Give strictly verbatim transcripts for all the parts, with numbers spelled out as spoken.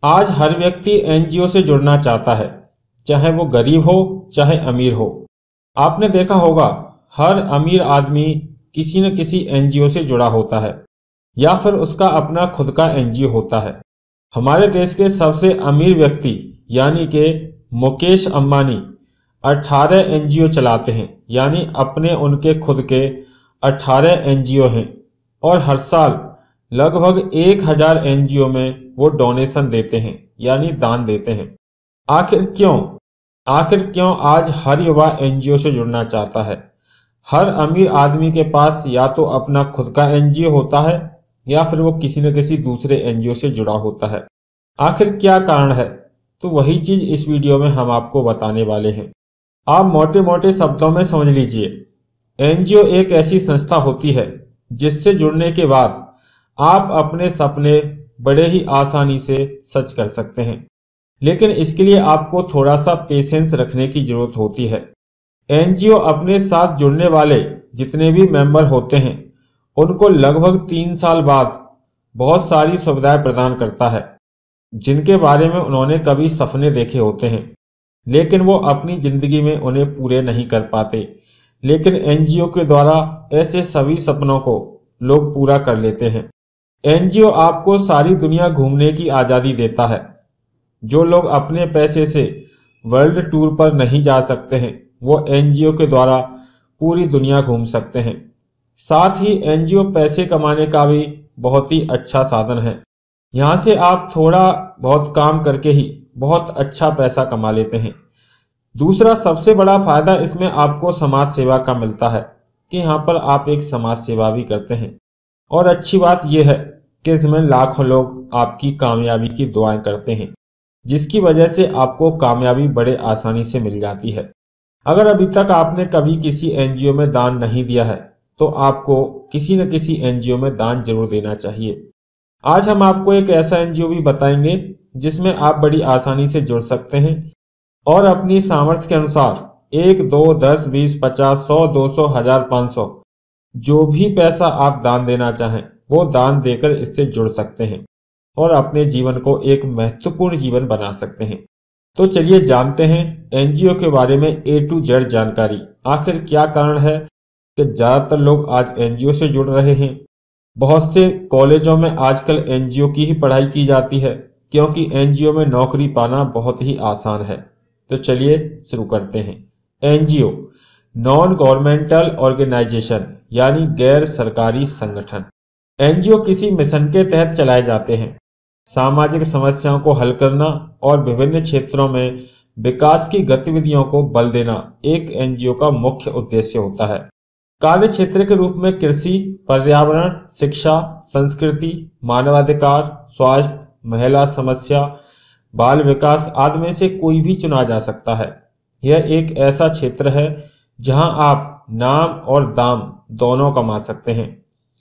आज हर व्यक्ति एनजीओ से जुड़ना चाहता है, चाहे वो गरीब हो चाहे अमीर हो। आपने देखा होगा हर अमीर आदमी किसी न किसी एनजीओ से जुड़ा होता है या फिर उसका अपना खुद का एनजीओ होता है। हमारे देश के सबसे अमीर व्यक्ति यानी कि मुकेश अंबानी अठारह एनजीओ चलाते हैं, यानी अपने उनके खुद के अठारह एनजीओ हैं और हर साल लगभग एक हज़ार एनजीओ में वो डोनेशन देते हैं यानी दान देते हैं। आखिर क्यों आखिर क्यों आज हर युवा एनजीओ से जुड़ना चाहता है? हर अमीर आदमी के पास या तो अपना खुद का एनजीओ होता है या फिर वो किसी न किसी दूसरे एनजीओ से जुड़ा होता है। आखिर क्या कारण है? तो वही चीज इस वीडियो में हम आपको बताने वाले हैं। आप मोटे मोटे शब्दों में समझ लीजिए, एनजीओ एक ऐसी संस्था होती है जिससे जुड़ने के बाद आप अपने सपने बड़े ही आसानी से सच कर सकते हैं, लेकिन इसके लिए आपको थोड़ा सा पेशेंस रखने की जरूरत होती है। एनजीओ अपने साथ जुड़ने वाले जितने भी मेंबर होते हैं उनको लगभग तीन साल बाद बहुत सारी सुविधाएं प्रदान करता है जिनके बारे में उन्होंने कभी सपने देखे होते हैं, लेकिन वो अपनी जिंदगी में उन्हें पूरे नहीं कर पाते। लेकिन एनजीओ के द्वारा ऐसे सभी सपनों को लोग पूरा कर लेते हैं। एनजीओ आपको सारी दुनिया घूमने की आज़ादी देता है। जो लोग अपने पैसे से वर्ल्ड टूर पर नहीं जा सकते हैं वो एनजीओ के द्वारा पूरी दुनिया घूम सकते हैं। साथ ही एनजीओ पैसे कमाने का भी बहुत ही अच्छा साधन है। यहाँ से आप थोड़ा बहुत काम करके ही बहुत अच्छा पैसा कमा लेते हैं। दूसरा सबसे बड़ा फायदा इसमें आपको समाज सेवा का मिलता है कि यहाँ पर आप एक समाज सेवा भी करते हैं। और अच्छी बात यह है कि इसमें लाखों लोग आपकी कामयाबी की दुआएं करते हैं, जिसकी वजह से आपको कामयाबी बड़े आसानी से मिल जाती है। अगर अभी तक आपने कभी किसी एनजीओ में दान नहीं दिया है तो आपको किसी न किसी एनजीओ में दान जरूर देना चाहिए। आज हम आपको एक ऐसा एनजीओ भी बताएंगे जिसमें आप बड़ी आसानी से जुड़ सकते हैं और अपनी सामर्थ्य के अनुसार एक दो दस बीस पचास सौ दो सौ हजार पाँच सौ जो भी पैसा आप दान देना चाहें वो दान देकर इससे जुड़ सकते हैं और अपने जीवन को एक महत्वपूर्ण जीवन बना सकते हैं। तो चलिए जानते हैं एनजीओ के बारे में ए टू जेड जानकारी। आखिर क्या कारण है कि ज़्यादातर लोग आज एनजीओ से जुड़ रहे हैं? बहुत से कॉलेजों में आजकल एनजीओ की ही पढ़ाई की जाती है क्योंकि एनजीओ में नौकरी पाना बहुत ही आसान है। तो चलिए शुरू करते हैं। एनजीओ नॉन गवर्नमेंटल ऑर्गेनाइजेशन यानी गैर सरकारी संगठन। एनजीओ किसी मिशन के तहत चलाए जाते हैं। सामाजिक समस्याओं को हल करना और विभिन्न क्षेत्रों में विकास की गतिविधियों को बल देना एक एनजीओ का मुख्य उद्देश्य होता है। कार्य क्षेत्र के रूप में कृषि, पर्यावरण, शिक्षा, संस्कृति, मानवाधिकार, स्वास्थ्य, महिला समस्या, बाल विकास आदि में से कोई भी चुना जा सकता है। यह एक ऐसा क्षेत्र है जहां आप नाम और दाम दोनों कमा सकते हैं।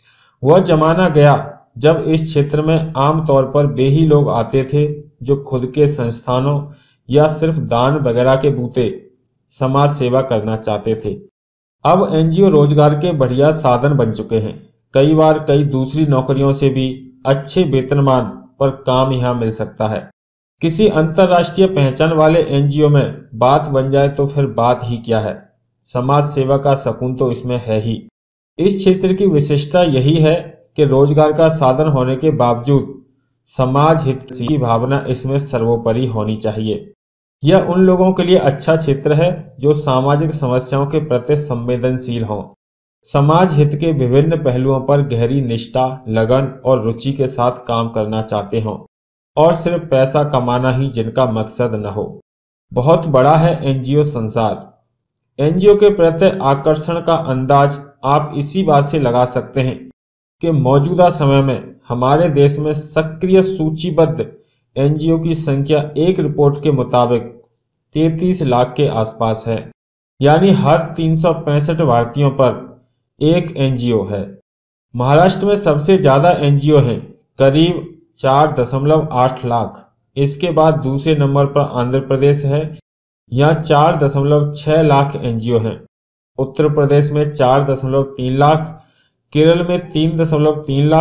वह जमाना गया जब इस क्षेत्र में आमतौर पर वे ही लोग आते थे जो खुद के संस्थानों या सिर्फ दान वगैरह के बूते समाज सेवा करना चाहते थे। अब एनजीओ रोजगार के बढ़िया साधन बन चुके हैं। कई बार कई दूसरी नौकरियों से भी अच्छे वेतनमान पर काम यहाँ मिल सकता है। किसी अंतर्राष्ट्रीय पहचान वाले एनजीओ में बात बन जाए तो फिर बात ही क्या है। समाज सेवा का सुकून तो इसमें है ही। इस क्षेत्र की विशेषता यही है कि रोजगार का साधन होने के बावजूद समाज हित की भावना इसमें सर्वोपरि होनी चाहिए। यह उन लोगों के लिए अच्छा क्षेत्र है जो सामाजिक समस्याओं के प्रति संवेदनशील हों, समाज हित के विभिन्न पहलुओं पर गहरी निष्ठा, लगन और रुचि के साथ काम करना चाहते हों और सिर्फ पैसा कमाना ही जिनका मकसद न हो। बहुत बड़ा है एनजीओ संसार। एनजीओ के प्रति आकर्षण का अंदाज आप इसी बात से लगा सकते हैं कि मौजूदा समय में हमारे देश में सक्रिय सूचीबद्ध एनजीओ की संख्या एक रिपोर्ट के मुताबिक तैंतीस लाख के आसपास है, यानी हर तीन सौ पैंसठ भारतीयों पर एक एनजीओ है। महाराष्ट्र में सबसे ज्यादा एनजीओ हैं, करीब चार दशमलव आठ लाख। इसके बाद दूसरे नंबर पर आंध्र प्रदेश है, यहाँ चार दशमलव छह लाख एनजीओ हैं। उत्तर प्रदेश में चार दशमलव तीन लाख, केरल में तीन दशमलव तीन लाख,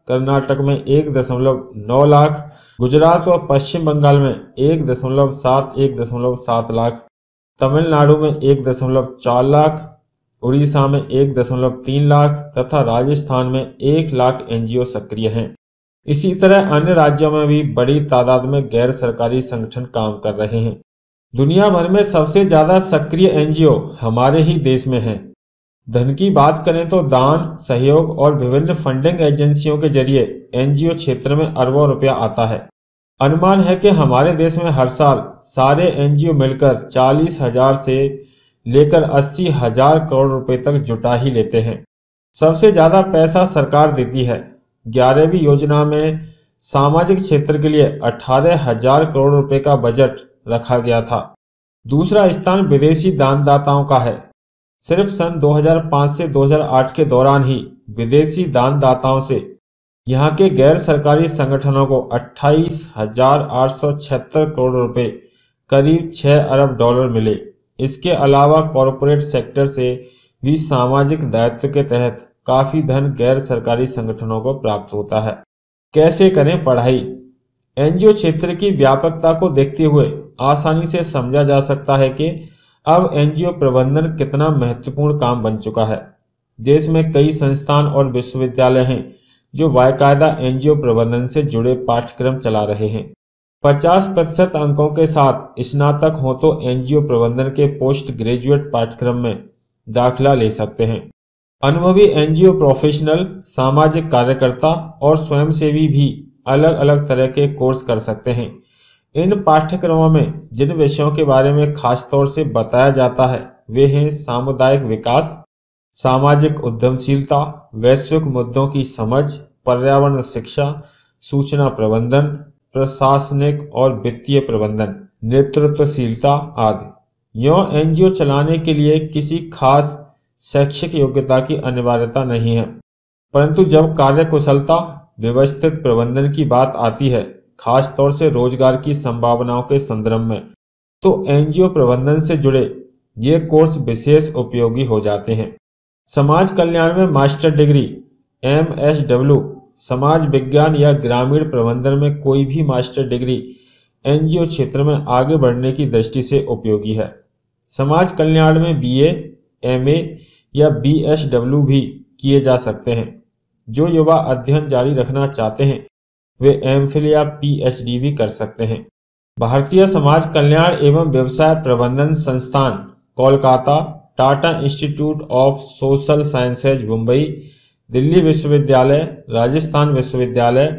कर्नाटक में एक दशमलव नौ लाख, गुजरात और पश्चिम बंगाल में एक दशमलव सात एक दशमलव सात लाख, तमिलनाडु में एक दशमलव चार लाख, उड़ीसा में एक दशमलव तीन लाख तथा राजस्थान में एक लाख एनजीओ सक्रिय हैं। इसी तरह अन्य राज्यों में भी बड़ी तादाद में गैर सरकारी संगठन काम कर रहे हैं। दुनिया भर में सबसे ज्यादा सक्रिय एनजीओ हमारे ही देश में हैं। धन की बात करें तो दान, सहयोग और विभिन्न फंडिंग एजेंसियों के जरिए एनजीओ क्षेत्र में अरबों रुपया आता है। अनुमान है कि हमारे देश में हर साल सारे एनजीओ मिलकर चालीस हजार से लेकर अस्सी हजार करोड़ रुपए तक जुटा ही लेते हैं। सबसे ज्यादा पैसा सरकार देती है। ग्यारहवीं योजना में सामाजिक क्षेत्र के लिए अठारह हजार करोड़ रुपए का बजट रखा गया था। दूसरा स्थान विदेशी दानदाताओं का है। सिर्फ सन दो हज़ार पाँच से दो हज़ार आठ के दौरान ही विदेशी दानदाताओं से यहाँ के गैर सरकारी संगठनों को अट्ठाईस हजार आठ सौ छिहत्तर करोड़ रुपए, करीब छह अरब डॉलर मिले। इसके अलावा कॉरपोरेट सेक्टर से भी सामाजिक दायित्व के तहत काफी धन गैर सरकारी संगठनों को प्राप्त होता है। कैसे करें पढ़ाई? एनजीओ क्षेत्र की व्यापकता को देखते हुए आसानी से समझा जा सकता है कि अब एनजीओ प्रबंधन कितना महत्वपूर्ण काम बन चुका है। देश में कई संस्थान और विश्वविद्यालय हैं जो बाकायदा एनजीओ प्रबंधन से जुड़े पाठ्यक्रम चला रहे हैं। पचास प्रतिशत अंकों के साथ स्नातक हो तो एनजीओ प्रबंधन के पोस्ट ग्रेजुएट पाठ्यक्रम में दाखिला ले सकते हैं। अनुभवी एनजीओ प्रोफेशनल, सामाजिक कार्यकर्ता और स्वयंसेवी भी अलग अलग तरह के कोर्स कर सकते हैं। इन पाठ्यक्रमों में जिन विषयों के बारे में खास तौर से बताया जाता है वे हैं सामुदायिक विकास, सामाजिक उद्यमशीलता, वैश्विक मुद्दों की समझ, पर्यावरण शिक्षा, सूचना प्रबंधन, प्रशासनिक और वित्तीय प्रबंधन, नेतृत्वशीलता आदि। यों एनजीओ चलाने के लिए किसी खास शैक्षिक योग्यता की अनिवार्यता नहीं है, परंतु जब कार्यकुशलता, व्यवस्थित प्रबंधन की बात आती है, खास तौर से रोजगार की संभावनाओं के संदर्भ में, तो एनजीओ प्रबंधन से जुड़े ये कोर्स विशेष उपयोगी हो जाते हैं। समाज कल्याण में मास्टर डिग्री, एमएसडब्ल्यू, समाज विज्ञान या ग्रामीण प्रबंधन में कोई भी मास्टर डिग्री एनजीओ क्षेत्र में आगे बढ़ने की दृष्टि से उपयोगी है। समाज कल्याण में बीए, एमए या बीएसडब्ल्यू भी किए जा सकते हैं। जो युवा अध्ययन जारी रखना चाहते हैं वे एमफिल या पीएचडी भी कर सकते हैं। भारतीय समाज कल्याण एवं व्यवसाय प्रबंधन संस्थान Kolkata, Tata institute of social sciences Mumbai, Delhi विश्वविद्यालय, राजस्थान विश्वविद्यालय,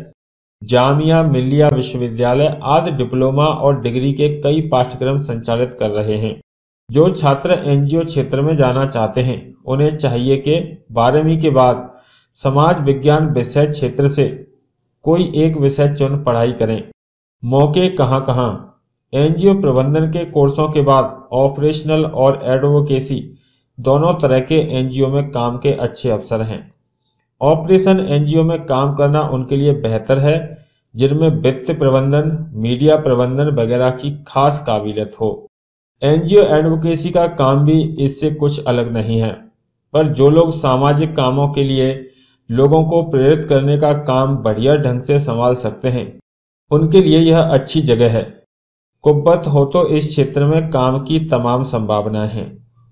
जामिया मिल्लिया विश्वविद्यालय आदि डिप्लोमा और डिग्री के कई पाठ्यक्रम संचालित कर रहे हैं। जो छात्र एनजीओ क्षेत्र में जाना चाहते हैं उन्हें चाहिए कि बारहवीं के बाद समाज विज्ञान विषय क्षेत्र से कोई एक विषय चुन पढ़ाई करें। मौके कहाँ कहाँ? एनजीओ प्रबंधन के कोर्सों के बाद ऑपरेशनल और एडवोकेसी दोनों तरह के एनजीओ में काम के अच्छे अवसर हैं। ऑपरेशन एनजीओ में काम करना उनके लिए बेहतर है जिनमें वित्त प्रबंधन, मीडिया प्रबंधन वगैरह की खास काबिलियत हो। एनजीओ एडवोकेसी का काम भी इससे कुछ अलग नहीं है, पर जो लोग सामाजिक कामों के लिए लोगों को प्रेरित करने का काम बढ़िया ढंग से संभाल सकते हैं उनके लिए यह अच्छी जगह है। कुव्वत हो तो इस क्षेत्र में काम की तमाम संभावनाएं हैं।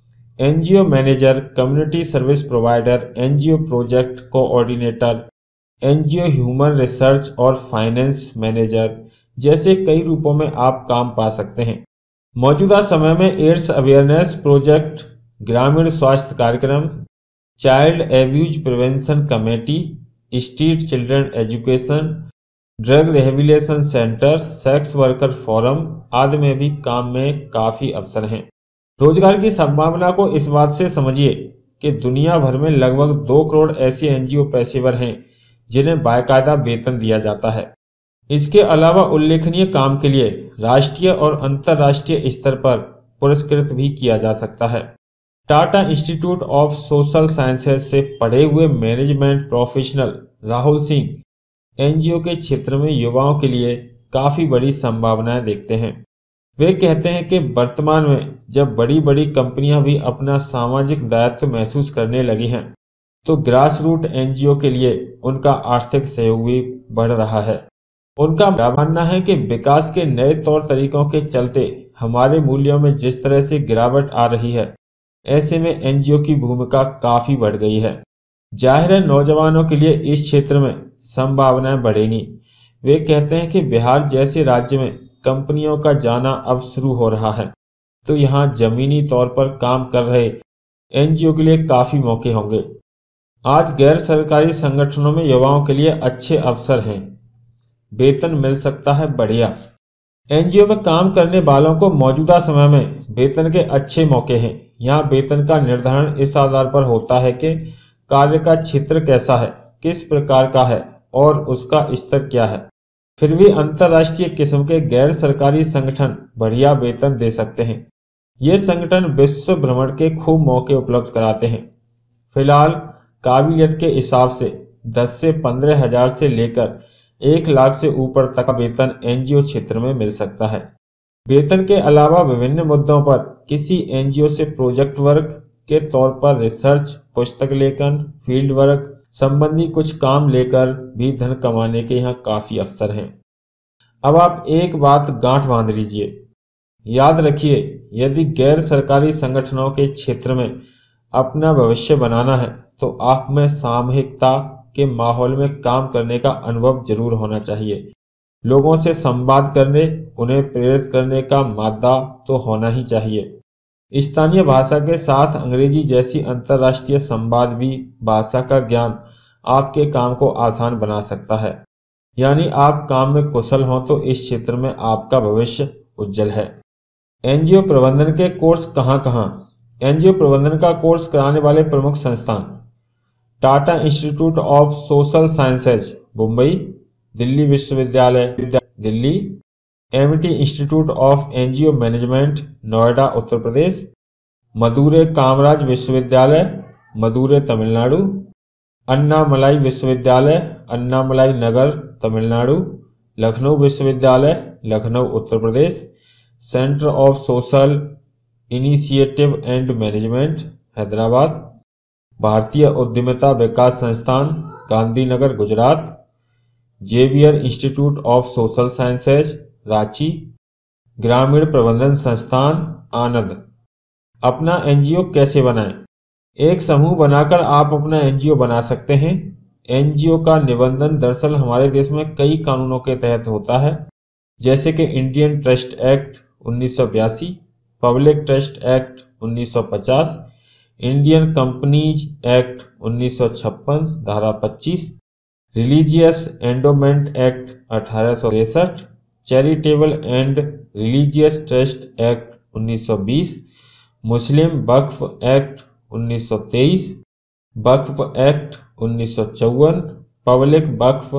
NGO manager, community service provider, NGO project coordinator, NGO human research और फाइनेंस मैनेजर जैसे कई रूपों में आप काम पा सकते हैं। मौजूदा समय में एड्स अवेयरनेस प्रोजेक्ट, ग्रामीण स्वास्थ्य कार्यक्रम, child abuse prevention committee, street children education, drug rehabilitation centre, sex worker forum आदि में भी काम में काफ़ी अवसर हैं। रोजगार की संभावना को इस बात से समझिए कि दुनिया भर में लगभग दो करोड़ ऐसे एनजीओ पेशेवर हैं जिन्हें बाकायदा वेतन दिया जाता है। इसके अलावा उल्लेखनीय काम के लिए राष्ट्रीय और अंतर्राष्ट्रीय स्तर पर पुरस्कृत भी किया जा सकता है। Tata institute of social sciences से पढ़े हुए management professional Rahul Singh NGO के क्षेत्र में युवाओं के लिए काफ़ी बड़ी संभावनाएं देखते हैं। वे कहते हैं कि वर्तमान में जब बड़ी बड़ी कंपनियां भी अपना सामाजिक दायित्व महसूस करने लगी हैं तो ग्रास रूट एनजीओ के लिए उनका आर्थिक सहयोग भी बढ़ रहा है। उनका मानना है कि विकास के नए तौर तरीकों के चलते हमारे मूल्यों में जिस तरह से गिरावट आ रही है, ऐसे में एनजीओ की भूमिका काफी बढ़ गई है। जाहिर है नौजवानों के लिए इस क्षेत्र में संभावनाएं बढ़ेंगी। वे कहते हैं कि बिहार जैसे राज्य में कंपनियों का जाना अब शुरू हो रहा है, तो यहाँ जमीनी तौर पर काम कर रहे एनजीओ के लिए काफी मौके होंगे। आज गैर सरकारी संगठनों में युवाओं के लिए अच्छे अवसर हैं, वेतन मिल सकता है बढ़िया। एनजीओ में काम करने वालों को मौजूदा समय में वेतन के अच्छे मौके हैं। यहाँ वेतन का निर्धारण इस आधार पर होता है कि कार्य का क्षेत्र कैसा है, किस प्रकार का है और उसका स्तर क्या है। फिर भी अंतर्राष्ट्रीय किस्म के गैर सरकारी संगठन बढ़िया वेतन दे सकते हैं। ये संगठन विश्व भ्रमण के खूब मौके उपलब्ध कराते हैं। फिलहाल काबिलियत के हिसाब से दस से पंद्रह हजार से लेकर एक लाख से ऊपर तक का वेतन एनजीओ क्षेत्र में मिल सकता है। वेतन के अलावा विभिन्न मुद्दों पर किसी एनजीओ से प्रोजेक्ट वर्क के तौर पर रिसर्च, पुस्तक लेखन, फील्ड वर्क संबंधी कुछ काम लेकर भी धन कमाने के यहाँ काफी अवसर हैं। अब आप एक बात गांठ बांध लीजिए, याद रखिए, यदि गैर सरकारी संगठनों के क्षेत्र में अपना भविष्य बनाना है तो आप में सामूहिकता के माहौल में काम करने का अनुभव जरूर होना चाहिए। लोगों से संवाद करने, उन्हें प्रेरित करने का मादा तो होना ही चाहिए। स्थानीय भाषा के साथ अंग्रेजी जैसी अंतर्राष्ट्रीय संवाद भी भाषा का ज्ञान आपके काम को आसान बना सकता है। यानी आप काम में कुशल हों तो इस क्षेत्र में आपका भविष्य उज्जवल है। एनजीओ प्रबंधन के कोर्स कहाँ कहाँ? एनजीओ प्रबंधन का कोर्स कराने वाले प्रमुख संस्थान: Tata institute of social sciences Mumbai, Delhi विश्वविद्यालय Delhi, Amity institute of NGO management Noida Uttar Pradesh, Madurai Kamaraj विश्वविद्यालय मदुरै तमिलनाडु, अन्नामलाई विश्वविद्यालय अन्नामलाई नगर तमिलनाडु, लखनऊ विश्वविद्यालय Lucknow Uttar Pradesh, centre of social initiative and management Hyderabad, भारतीय उद्यमिता विकास संस्थान Gandhinagar Gujarat, Xavier institute of social sciences Ranchi, ग्रामीण प्रबंधन संस्थान आनंद। अपना एनजीओ कैसे बनाएं? एक समूह बनाकर आप अपना एनजीओ बना सकते हैं। एनजीओ का निबंधन दरअसल हमारे देश में कई कानूनों के तहत होता है, जैसे कि इंडियन ट्रस्ट एक्ट उन्नीस सौ बयासी, पब्लिक ट्रस्ट एक्ट उन्नीस सौ पचास, इंडियन कंपनीज एक्ट उन्नीस सौ छप्पन धारा पच्चीस, रिलीजियस एंडोमेंट एक्ट अठारह सौ तिरसठ, charitable and religious trust act उन्नीस सौ बीस, मुस्लिम वक्फ एक्ट उन्नीस सौ तेईस, वक्फ एक्ट उन्नीस सौ चौवन, public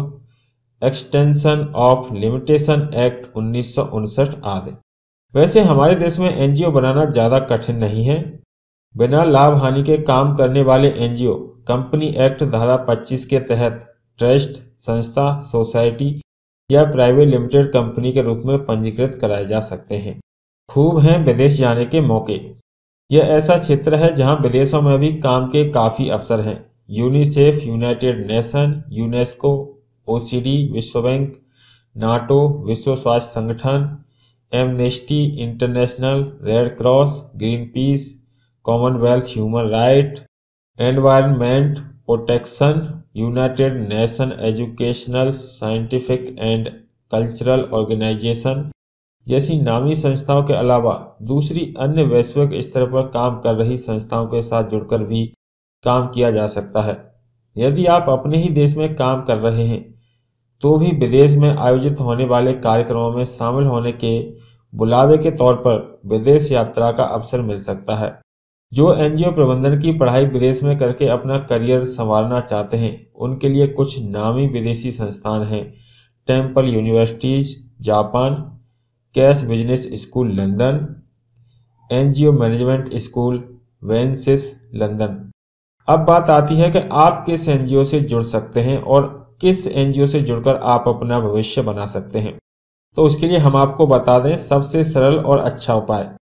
Wakf extension of limitation act उन्नीस सौ उनसठ आदि। वैसे हमारे देश में एनजीओ बनाना ज़्यादा कठिन नहीं है। बिना लाभ हानि के काम करने वाले एनजीओ कंपनी एक्ट धारा पच्चीस के तहत ट्रस्ट, संस्था, सोसाइटी या प्राइवेट लिमिटेड कंपनी के रूप में पंजीकृत कराए जा सकते हैं। खूब हैं विदेश जाने के मौके। यह ऐसा क्षेत्र है जहां विदेशों में भी काम के काफ़ी अवसर हैं। UNICEF, United Nation, UNESCO, OCD, विश्व बैंक, नाटो, विश्व स्वास्थ्य संगठन, Amnesty International, Red Cross, Green Peace, Commonwealth Human Right, environment protection, United Nation Educational, Scientific and Cultural Organisation जैसी नामी संस्थाओं के अलावा दूसरी अन्य वैश्विक स्तर पर काम कर रही संस्थाओं के साथ जुड़कर भी काम किया जा सकता है। यदि आप अपने ही देश में काम कर रहे हैं तो भी विदेश में आयोजित होने वाले कार्यक्रमों में शामिल होने के बुलावे के तौर पर विदेश यात्रा का अवसर मिल सकता है। जो एनजीओ प्रबंधन की पढ़ाई विदेश में करके अपना करियर संवारना चाहते हैं उनके लिए कुछ नामी विदेशी संस्थान हैं: Temple Universities Japan, Cass Business School London, NGO management school वेंसिस लंदन। अब बात आती है कि आप किस एनजीओ से जुड़ सकते हैं और किस एनजीओ से जुड़कर आप अपना भविष्य बना सकते हैं। तो उसके लिए हम आपको बता दें सबसे सरल और अच्छा उपाय।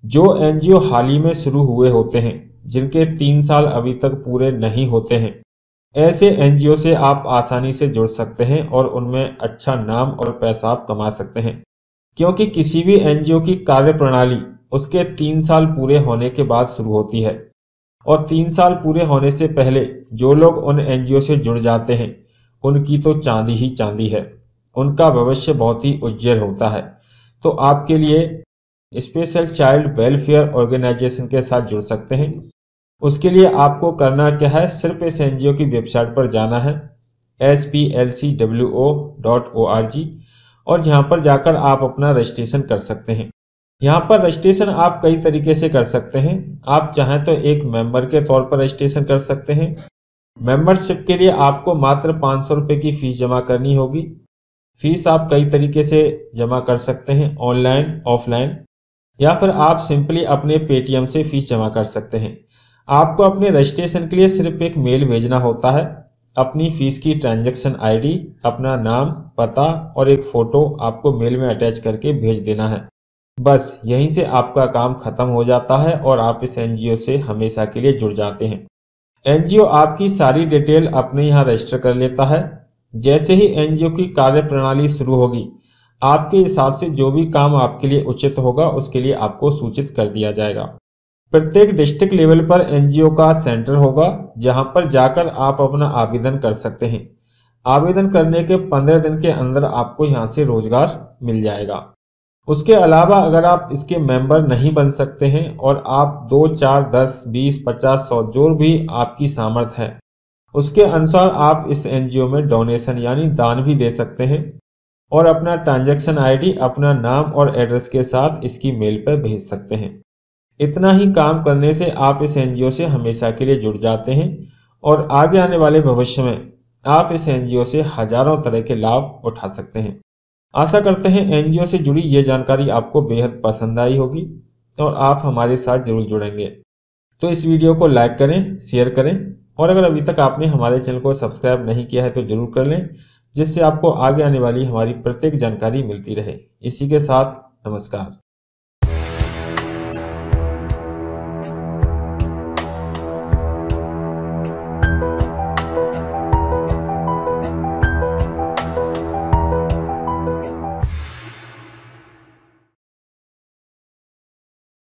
जो एनजीओ हाल ही में शुरू हुए होते हैं, जिनके तीन साल अभी तक पूरे नहीं होते हैं, ऐसे एनजीओ से आप आसानी से जुड़ सकते हैं और उनमें अच्छा नाम और पैसा आप कमा सकते हैं, क्योंकि किसी भी एनजीओ की कार्यप्रणाली उसके तीन साल पूरे होने के बाद शुरू होती है और तीन साल पूरे होने से पहले जो लोग उन एनजीओ से जुड़ जाते हैं उनकी तो चांदी ही चांदी है, उनका भविष्य बहुत ही उज्जवल होता है। तो आपके लिए स्पेशल चाइल्ड वेलफेयर ऑर्गेनाइजेशन के साथ जुड़ सकते हैं। उसके लिए आपको करना क्या है, सिर्फ इस एनजीओ की वेबसाइट पर जाना है S P L C W O dot O R G और जहां पर जाकर आप अपना रजिस्ट्रेशन कर सकते हैं। यहाँ पर रजिस्ट्रेशन आप कई तरीके से कर सकते हैं। आप चाहें तो एक मेंबर के तौर पर रजिस्ट्रेशन कर सकते हैं। मेंबरशिप के लिए आपको मात्र पाँच सौ रुपये की फीस जमा करनी होगी। फीस आप कई तरीके से जमा कर सकते हैं, ऑनलाइन, ऑफलाइन, या फिर आप सिंपली अपने पेटीएम से फीस जमा कर सकते हैं। आपको अपने रजिस्ट्रेशन के लिए सिर्फ एक मेल भेजना होता है। अपनी फीस की ट्रांजैक्शन आईडी, अपना नाम, पता और एक फ़ोटो आपको मेल में अटैच करके भेज देना है। बस यहीं से आपका काम खत्म हो जाता है और आप इस एनजीओ से हमेशा के लिए जुड़ जाते हैं। एनजीओ आपकी सारी डिटेल अपने यहाँ रजिस्टर कर लेता है। जैसे ही एनजीओ की कार्यप्रणाली शुरू होगी, आपके हिसाब से जो भी काम आपके लिए उचित होगा उसके लिए आपको सूचित कर दिया जाएगा। प्रत्येक डिस्ट्रिक्ट लेवल पर एनजीओ का सेंटर होगा जहां पर जाकर आप अपना आवेदन कर सकते हैं। आवेदन करने के पंद्रह दिन के अंदर आपको यहां से रोजगार मिल जाएगा। उसके अलावा अगर आप इसके मेंबर नहीं बन सकते हैं और आप दो, चार, दस, बीस, पचास, सौ जो भी आपकी सामर्थ्य है उसके अनुसार आप इस एनजीओ में डोनेशन यानी दान भी दे सकते हैं और अपना ट्रांजैक्शन आईडी, अपना नाम और एड्रेस के साथ इसकी मेल पर भेज सकते हैं। इतना ही काम करने से आप इस एनजीओ से हमेशा के लिए जुड़ जाते हैं और आगे आने वाले भविष्य में आप इस एनजीओ से हजारों तरह के लाभ उठा सकते हैं। आशा करते हैं एनजीओ से जुड़ी ये जानकारी आपको बेहद पसंद आई होगी और आप हमारे साथ जरूर जुड़ेंगे। तो इस वीडियो को लाइक करें, शेयर करें और अगर अभी तक आपने हमारे चैनल को सब्सक्राइब नहीं किया है तो जरूर कर लें, जिससे आपको आगे आने वाली हमारी प्रत्येक जानकारी मिलती रहे। इसी के साथ नमस्कार।